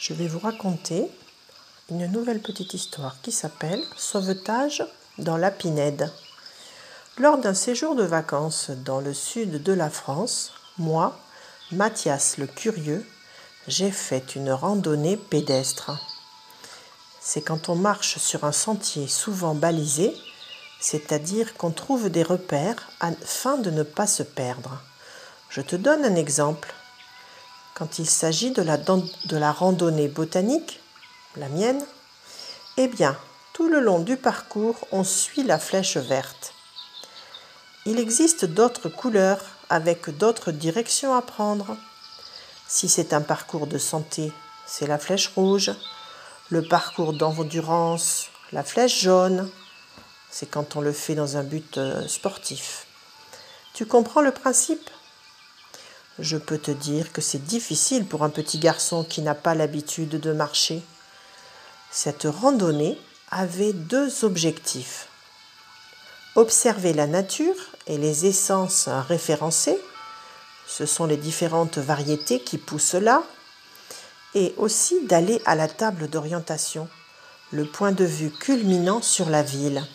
je vais vous raconter une nouvelle petite histoire qui s'appelle « Sauvetage dans la Pinède ». Lors d'un séjour de vacances dans le sud de la France, moi, Mathias le curieux, j'ai fait une randonnée pédestre. C'est quand on marche sur un sentier souvent balisé, c'est-à-dire qu'on trouve des repères afin de ne pas se perdre. Je te donne un exemple. Quand il s'agit de la randonnée botanique, la mienne, eh bien, tout le long du parcours, on suit la flèche verte. Il existe d'autres couleurs avec d'autres directions à prendre. Si c'est un parcours de santé, c'est la flèche rouge. Le parcours d'endurance, la flèche jaune. C'est quand on le fait dans un but sportif. Tu comprends le principe ? Je peux te dire que c'est difficile pour un petit garçon qui n'a pas l'habitude de marcher. Cette randonnée avait deux objectifs. Observer la nature et les essences référencées, ce sont les différentes variétés qui poussent là, et aussi d'aller à la table d'orientation, le point de vue culminant sur la ville.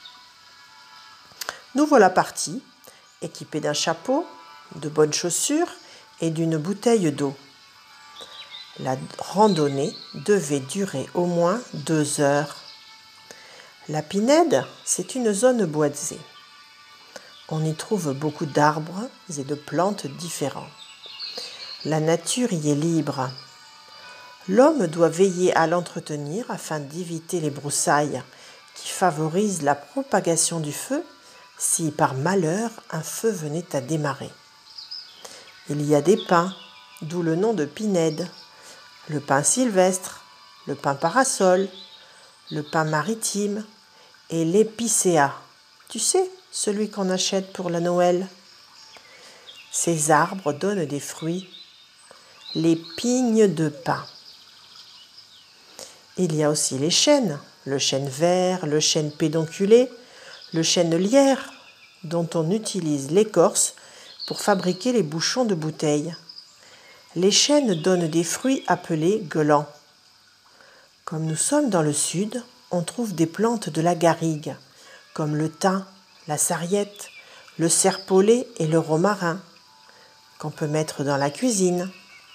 Nous voilà partis, équipés d'un chapeau, de bonnes chaussures et d'une bouteille d'eau. La randonnée devait durer au moins 2 heures. La Pinède, c'est une zone boisée. On y trouve beaucoup d'arbres et de plantes différents. La nature y est libre. L'homme doit veiller à l'entretenir afin d'éviter les broussailles qui favorisent la propagation du feu si par malheur un feu venait à démarrer. Il y a des pins, d'où le nom de Pinède, le pin sylvestre, le pin parasol, le pin maritime et l'épicéa. Tu sais, celui qu'on achète pour la Noël. Ces arbres donnent des fruits, les pignes de pin. Il y a aussi les chênes, le chêne vert, le chêne pédonculé, le chêne lierre, dont on utilise l'écorce pour fabriquer les bouchons de bouteilles. Les chênes donnent des fruits appelés gueulants. Comme nous sommes dans le sud, on trouve des plantes de la garrigue, comme le thym, la sarriette, le serpolet et le romarin, qu'on peut mettre dans la cuisine.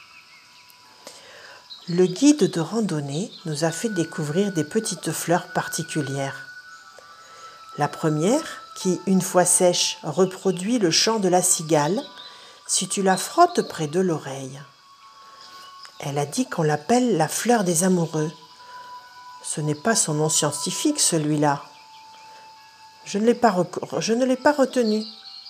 Le guide de randonnée nous a fait découvrir des petites fleurs particulières. La première, qui, une fois sèche, reproduit le chant de la cigale, si tu la frottes près de l'oreille. Elle a dit qu'on l'appelle la fleur des amoureux. Ce n'est pas son nom scientifique, celui-là. Je ne l'ai pas retenu.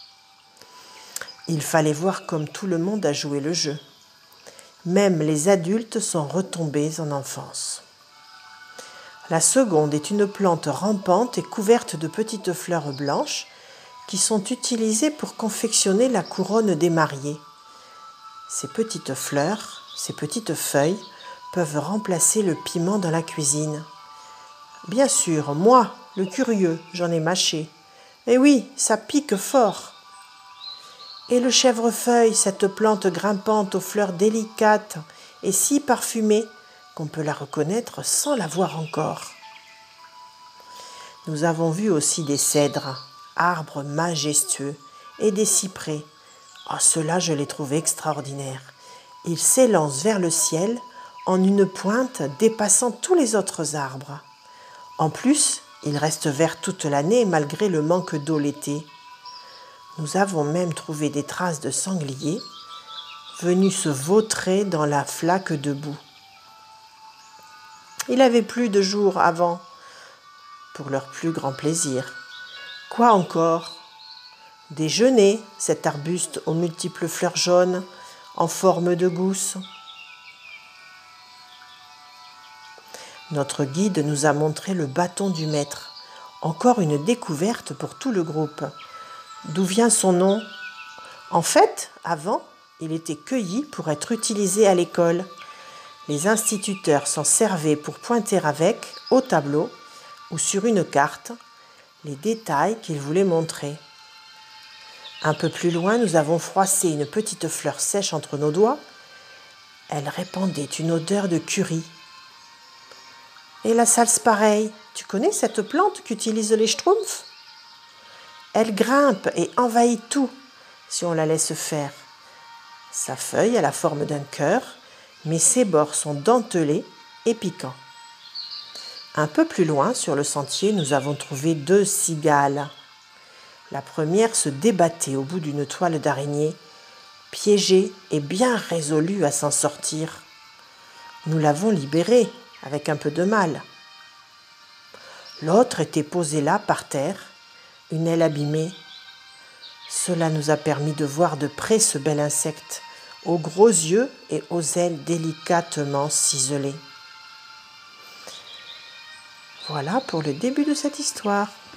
Il fallait voir comme tout le monde a joué le jeu. Même les adultes sont retombés en enfance. La seconde est une plante rampante et couverte de petites fleurs blanches qui sont utilisées pour confectionner la couronne des mariés. Ces petites fleurs, ces petites feuilles peuvent remplacer le piment dans la cuisine. Bien sûr, moi, le curieux, j'en ai mâché. Et oui, ça pique fort. Et le chèvrefeuille, cette plante grimpante aux fleurs délicates et si parfumée qu'on peut la reconnaître sans la voir encore. Nous avons vu aussi des cèdres, arbres majestueux, et des cyprès. Oh, ceux-là, je les trouve extraordinaires. Ils s'élancent vers le ciel en une pointe dépassant tous les autres arbres. En plus, ils restent verts toute l'année malgré le manque d'eau l'été. Nous avons même trouvé des traces de sangliers venus se vautrer dans la flaque de boue. Il avait plu 2 jours avant, pour leur plus grand plaisir. Quoi encore ? Des genêts, cet arbuste aux multiples fleurs jaunes, en forme de gousse. Notre guide nous a montré le bâton du maître, encore une découverte pour tout le groupe. D'où vient son nom ? En fait, avant, il était cueilli pour être utilisé à l'école. Les instituteurs s'en servaient pour pointer avec, au tableau ou sur une carte, les détails qu'ils voulaient montrer. Un peu plus loin, nous avons froissé une petite fleur sèche entre nos doigts. Elle répandait une odeur de curry. Et la salse-pareille, tu connais cette plante qu'utilisent les Schtroumpfs? Elle grimpe et envahit tout si on la laisse faire. Sa feuille a la forme d'un cœur, mais ses bords sont dentelés et piquants. Un peu plus loin, sur le sentier, nous avons trouvé 2 cigales. La première se débattait au bout d'une toile d'araignée, piégée et bien résolue à s'en sortir. Nous l'avons libérée avec un peu de mal. L'autre était posée là, par terre, une aile abîmée. Cela nous a permis de voir de près ce bel insecte, aux gros yeux et aux ailes délicatement ciselées. Voilà pour le début de cette histoire.